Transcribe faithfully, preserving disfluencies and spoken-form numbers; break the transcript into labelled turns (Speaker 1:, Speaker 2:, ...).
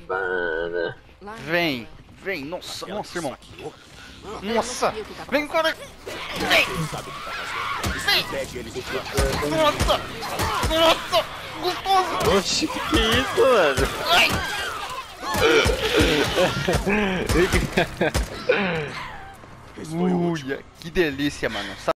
Speaker 1: Para.
Speaker 2: Vem, vem, nossa, nossa, irmão. Nossa, vem, cara. Vem, vem. Nossa, nossa, gostoso.
Speaker 1: Oxi, que que é isso, mano?
Speaker 2: Ai. Uia, que delícia, mano.